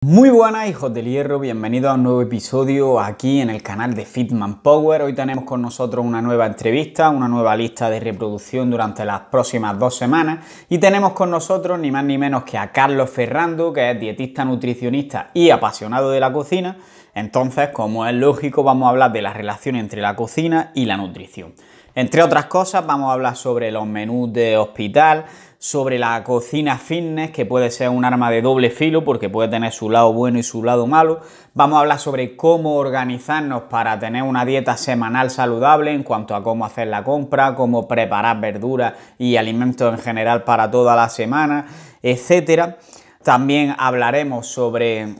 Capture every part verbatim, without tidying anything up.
Muy buenas, hijos del hierro, bienvenidos a un nuevo episodio aquí en el canal de Fitman Power. Hoy tenemos con nosotros una nueva entrevista, una nueva lista de reproducción durante las próximas dos semanas y tenemos con nosotros ni más ni menos que a Carlos Ferrando, que es dietista, nutricionista y apasionado de la cocina. Entonces, como es lógico, vamos a hablar de la relación entre la cocina y la nutrición. Entre otras cosas, vamos a hablar sobre los menús de hospital, sobre la cocina fitness, que puede ser un arma de doble filo porque puede tener su lado bueno y su lado malo. Vamos a hablar sobre cómo organizarnos para tener una dieta semanal saludable en cuanto a cómo hacer la compra, cómo preparar verduras y alimentos en general para toda la semana, etcétera. También hablaremos sobre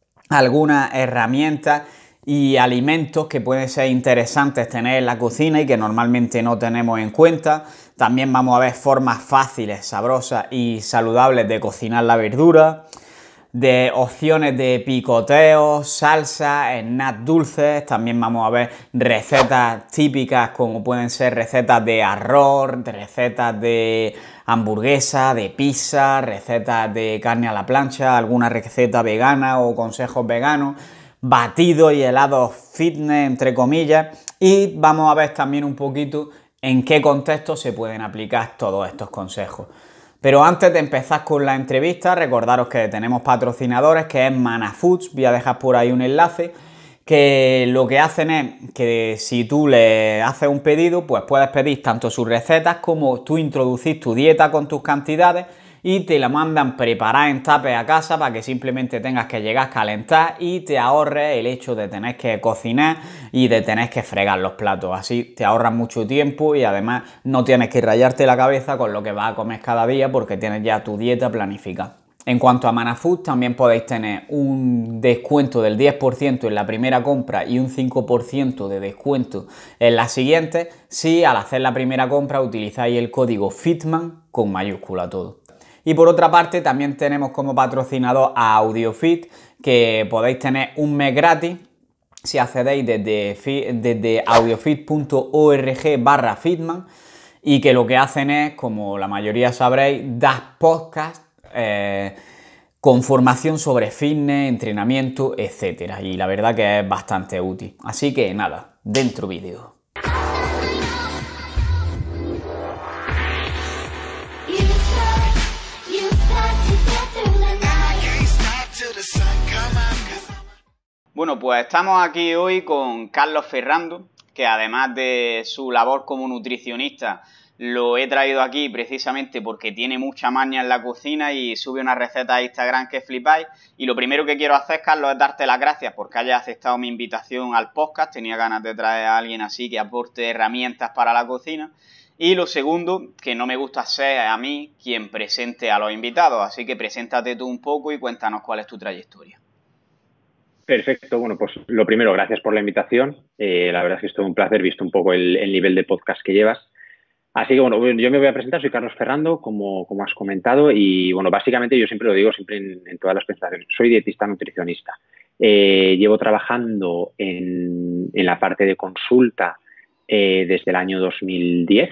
algunas herramientas y alimentos que pueden ser interesantes tener en la cocina y que normalmente no tenemos en cuenta. También vamos a ver formas fáciles, sabrosas y saludables de cocinar la verdura, de opciones de picoteo, salsa, snacks dulces. También vamos a ver recetas típicas como pueden ser recetas de arroz, recetas de hamburguesa, de pizza, recetas de carne a la plancha, alguna receta vegana o consejos veganos, batidos y helados fitness, entre comillas, y vamos a ver también un poquito en qué contexto se pueden aplicar todos estos consejos. Pero antes de empezar con la entrevista, recordaros que tenemos patrocinadores, que es Mana Foods. Voy a dejar por ahí un enlace, que lo que hacen es que si tú le haces un pedido, pues puedes pedir tanto sus recetas como tú introducir tu dieta con tus cantidades y te la mandan preparada en tupper a casa para que simplemente tengas que llegar a calentar y te ahorres el hecho de tener que cocinar y de tener que fregar los platos. Así te ahorras mucho tiempo y además no tienes que rayarte la cabeza con lo que vas a comer cada día porque tienes ya tu dieta planificada. En cuanto a Mana Food, también podéis tener un descuento del diez por ciento en la primera compra y un cinco por ciento de descuento en la siguiente si al hacer la primera compra utilizáis el código FITMAN con mayúscula todo. Y por otra parte también tenemos como patrocinador a AudioFit, que podéis tener un mes gratis si accedéis desde, desde audiofit punto org barra fitman y que lo que hacen es, como la mayoría sabréis, dar podcast eh, con formación sobre fitness, entrenamiento, etcétera. Y la verdad que es bastante útil. Así que nada, dentro vídeo. Bueno, pues estamos aquí hoy con Carlos Ferrando, que además de su labor como nutricionista, lo he traído aquí precisamente porque tiene mucha maña en la cocina y sube unas recetas a Instagram que flipáis. Y lo primero que quiero hacer, Carlos, es darte las gracias porque hayas aceptado mi invitación al podcast. Tenía ganas de traer a alguien así que aporte herramientas para la cocina. Y lo segundo, que no me gusta ser a mí quien presente a los invitados, así que preséntate tú un poco y cuéntanos cuál es tu trayectoria. Perfecto, bueno, pues lo primero, gracias por la invitación. Eh, la verdad es que es todo un placer, visto un poco el, el nivel de podcast que llevas. Así que, bueno, yo me voy a presentar, soy Carlos Ferrando, como, como has comentado, y, bueno, básicamente yo siempre lo digo, siempre en, en todas las presentaciones, soy dietista nutricionista. Eh, llevo trabajando en, en la parte de consulta eh, desde el año dos mil diez,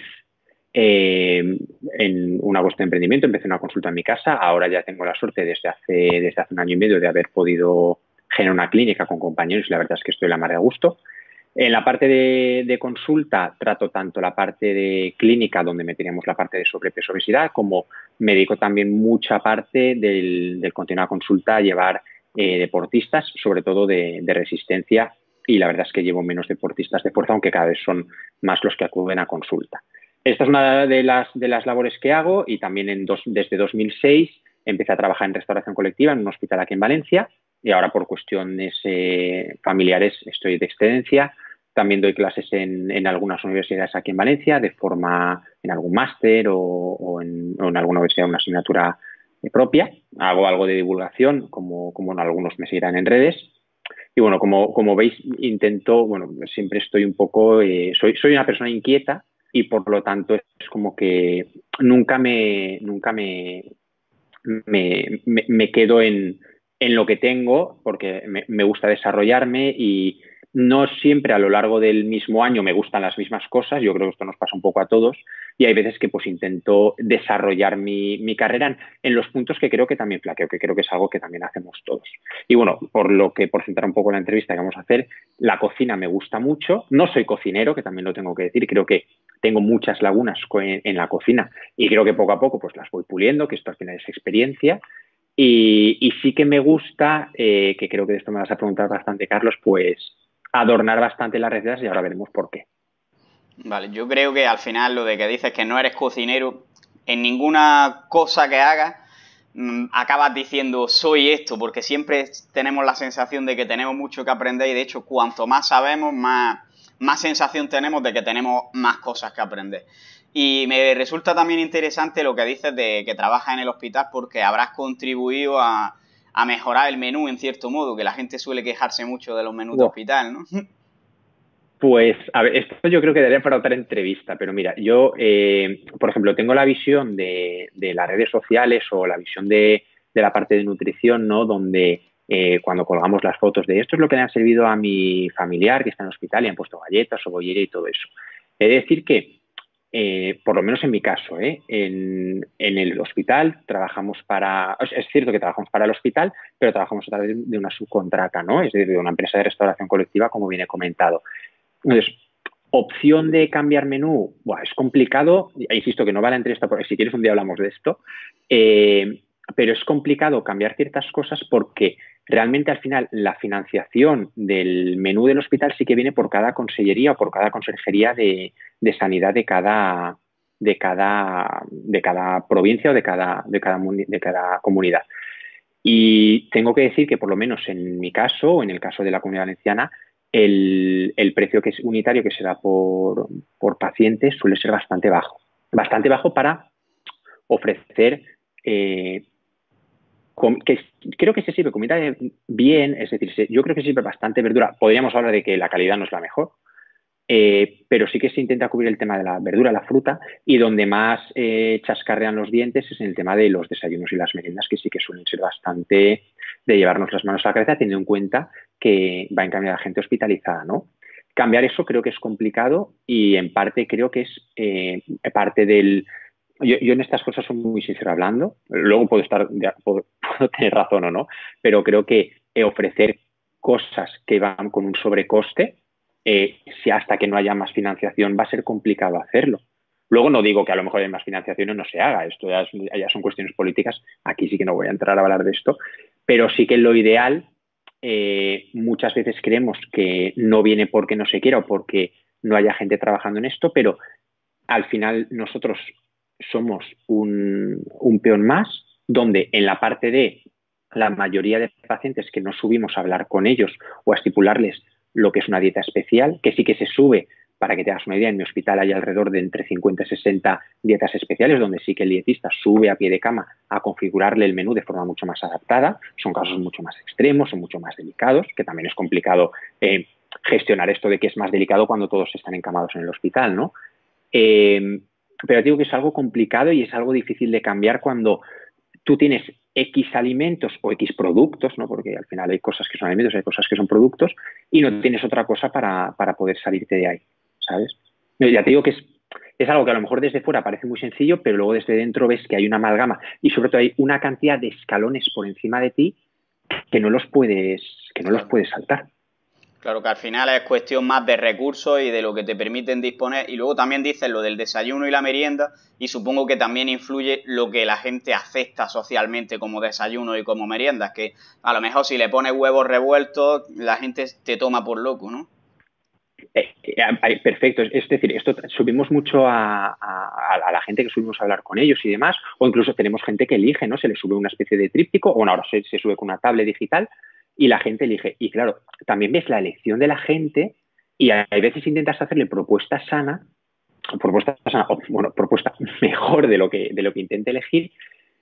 eh, en una vuestra de emprendimiento, empecé una consulta en mi casa, ahora ya tengo la suerte desde hace, desde hace un año y medio de haber podido generar una clínica con compañeros y la verdad es que estoy la mar de a gusto. En la parte de, de consulta trato tanto la parte de clínica, donde meteríamos la parte de sobrepeso obesidad, como me dedico también mucha parte del, del continuo a consulta a llevar eh, deportistas, sobre todo de, de resistencia, y la verdad es que llevo menos deportistas de fuerza, aunque cada vez son más los que acuden a consulta. Esta es una de las, de las labores que hago y también en dos, desde dos mil seis empecé a trabajar en restauración colectiva en un hospital aquí en Valencia. Y ahora por cuestiones eh, familiares estoy de excedencia. También doy clases en, en algunas universidades aquí en Valencia, de forma en algún máster o, o, en, o en alguna universidad una asignatura propia. Hago algo de divulgación, como, como en algunos me seguirán en redes. Y bueno, como, como veis, intento, bueno, siempre estoy un poco, eh, soy, soy una persona inquieta y por lo tanto es como que nunca me, nunca me, me, me, me quedo en en lo que tengo, porque me, me gusta desarrollarme y no siempre a lo largo del mismo año me gustan las mismas cosas, yo creo que esto nos pasa un poco a todos, y hay veces que pues intento desarrollar mi, mi carrera en, en los puntos que creo que también flaqueo, que creo que es algo que también hacemos todos. Y bueno, por lo que, por centrar un poco la entrevista que vamos a hacer, la cocina me gusta mucho, no soy cocinero, que también lo tengo que decir, creo que tengo muchas lagunas en, en la cocina y creo que poco a poco pues las voy puliendo, que esto al final es experiencia. Y, y sí que me gusta, eh, que creo que de esto me vas a preguntar bastante, Carlos, pues adornar bastante las recetas y ahora veremos por qué. Vale, yo creo que al final lo de que dices que no eres cocinero, en ninguna cosa que hagas mmm, acabas diciendo soy esto, porque siempre tenemos la sensación de que tenemos mucho que aprender y de hecho cuanto más sabemos, más, más sensación tenemos de que tenemos más cosas que aprender. Y me resulta también interesante lo que dices de que trabajas en el hospital porque habrás contribuido a, a mejorar el menú en cierto modo, que la gente suele quejarse mucho de los menús de Wow. hospital, ¿no? Pues, a ver, esto yo creo que daría para otra entrevista, pero mira, yo, eh, por ejemplo, tengo la visión de, de las redes sociales o la visión de, de la parte de nutrición, ¿no? Donde eh, cuando colgamos las fotos de esto es lo que le ha servido a mi familiar que está en el hospital y han puesto galletas o bollería y todo eso. He de decir que, eh, por lo menos en mi caso, ¿eh? en, en el hospital trabajamos para, es cierto que trabajamos para el hospital, pero trabajamos a través de una subcontrata, ¿no? Es decir, de una empresa de restauración colectiva, como viene comentado. Entonces, opción de cambiar menú, buah, es complicado, insisto que no vale entre esto, porque si quieres un día hablamos de esto, eh, pero es complicado cambiar ciertas cosas porque realmente al final la financiación del menú del hospital sí que viene por cada consellería o por cada consejería de, de sanidad de cada, de, cada, de cada provincia o de cada, de, cada, de cada comunidad. Y tengo que decir que por lo menos en mi caso o en el caso de la Comunidad Valenciana, el, el precio que es unitario que se da por, por paciente suele ser bastante bajo. Bastante bajo para ofrecer, eh, com, que creo que se sirve comida bien, es decir, se, yo creo que se sirve bastante verdura. Podríamos hablar de que la calidad no es la mejor, eh, pero sí que se intenta cubrir el tema de la verdura, la fruta, y donde más eh, chascarrean los dientes es en el tema de los desayunos y las meriendas, que sí que suelen ser bastante de llevarnos las manos a la cabeza, teniendo en cuenta que va a encaminar a la gente hospitalizada, ¿no? Cambiar eso creo que es complicado y en parte creo que es eh, parte del... Yo, yo en estas cosas soy muy sincero hablando, luego puedo estar, puedo, puedo tener razón o no, pero creo que eh, ofrecer cosas que van con un sobrecoste, eh, si hasta que no haya más financiación va a ser complicado hacerlo. Luego no digo que a lo mejor hay más financiación y no se haga, esto ya, es, ya son cuestiones políticas, aquí sí que no voy a entrar a hablar de esto, pero sí que lo ideal, eh, muchas veces creemos que no viene porque no se quiera o porque no haya gente trabajando en esto, pero al final nosotros somos un, un peón más, donde en la parte de la mayoría de pacientes que no subimos a hablar con ellos o a estipularles lo que es una dieta especial, que sí que se sube, para que te hagas una idea, en mi hospital hay alrededor de entre cincuenta y sesenta dietas especiales, donde sí que el dietista sube a pie de cama a configurarle el menú de forma mucho más adaptada. Son casos mucho más extremos, son mucho más delicados, que también es complicado eh, gestionar esto de que es más delicado cuando todos están encamados en el hospital, ¿no? Eh, pero digo que es algo complicado y es algo difícil de cambiar cuando tú tienes X alimentos o X productos, ¿no? Porque al final hay cosas que son alimentos, hay cosas que son productos, y no tienes otra cosa para, para poder salirte de ahí, ¿sabes? Ya te digo que es, es algo que a lo mejor desde fuera parece muy sencillo, pero luego desde dentro ves que hay una amalgama y sobre todo hay una cantidad de escalones por encima de ti que no los puedes, que no Claro. los puedes saltar. Claro que al final es cuestión más de recursos y de lo que te permiten disponer. Y luego también dices lo del desayuno y la merienda, y supongo que también influye lo que la gente acepta socialmente como desayuno y como merienda, que a lo mejor si le pones huevos revueltos, la gente te toma por loco, ¿no? Eh, eh, perfecto, es decir, esto subimos mucho a, a, a, la gente que subimos a hablar con ellos y demás, o incluso tenemos gente que elige, ¿no? Se le sube una especie de tríptico, o bueno, ahora se, se sube con una tablet digital y la gente elige. Y claro, también ves la elección de la gente y hay veces intentas hacerle propuesta sana, propuesta sana, o, bueno, propuesta mejor de lo que, de lo que intente elegir,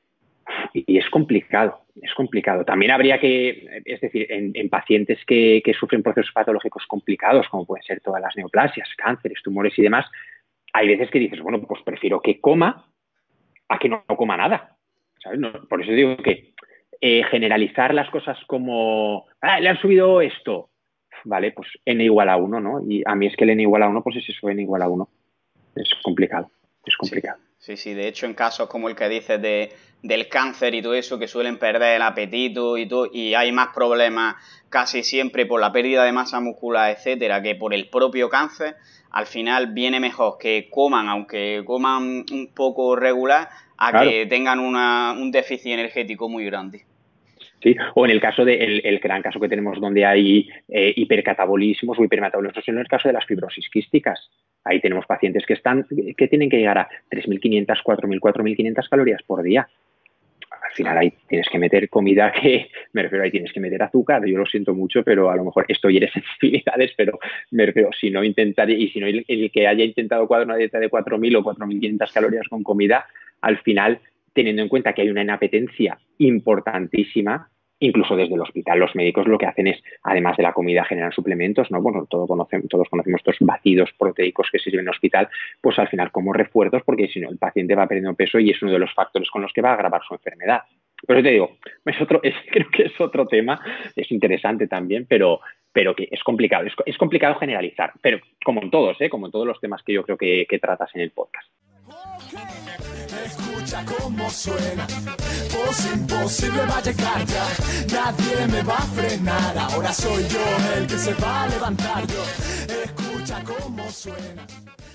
y es complicado, es complicado. También habría que, es decir, en, en pacientes que, que sufren procesos patológicos complicados, como pueden ser todas las neoplasias, cánceres, tumores y demás, hay veces que dices, bueno, pues prefiero que coma a que no, no coma nada, ¿sabes? No, por eso digo que eh, generalizar las cosas como, ah, le han subido esto, vale, pues n igual a uno, ¿no? Y a mí es que el n igual a uno, pues es eso, n igual a uno. Es complicado, es complicado. Sí, sí, sí. De hecho, en casos como el que dices de, del cáncer y todo eso, que suelen perder el apetito y todo, y hay más problemas casi siempre por la pérdida de masa muscular, etcétera, que por el propio cáncer, al final viene mejor que coman, aunque coman un poco regular, a Claro. que tengan una, un déficit energético muy grande. ¿Sí? O en el caso de, el, el gran caso que tenemos donde hay eh, hipercatabolismos o hipermetabolismos, en el caso de las fibrosis quísticas. Ahí tenemos pacientes que están, que tienen que llegar a tres mil quinientas, cuatro mil, cuatro mil quinientas calorías por día. Al final ahí tienes que meter comida que, me refiero, ahí tienes que meter azúcar, yo lo siento mucho, pero a lo mejor esto hiere sensibilidades, pero me refiero, si no intentar, y si no el, el que haya intentado una dieta de cuatro mil o cuatro mil quinientas calorías con comida, al final, teniendo en cuenta que hay una inapetencia importantísima, incluso desde el hospital los médicos lo que hacen es, además de la comida, generan suplementos, ¿no? Bueno, todos conocemos, todos conocemos estos batidos proteicos que se sirven en el hospital, pues al final como refuerzos, porque si no el paciente va perdiendo peso y es uno de los factores con los que va a agravar su enfermedad. Por eso te digo, es otro, es, creo que es otro tema, es interesante también, pero, pero que es complicado, es, es complicado generalizar, pero como en todos, ¿eh? Como en todos los temas que yo creo que, que tratas en el podcast. Escucha cómo suena, voz imposible va a llegar ya, nadie me va a frenar, ahora soy yo el que se va a levantar yo, escucha cómo suena.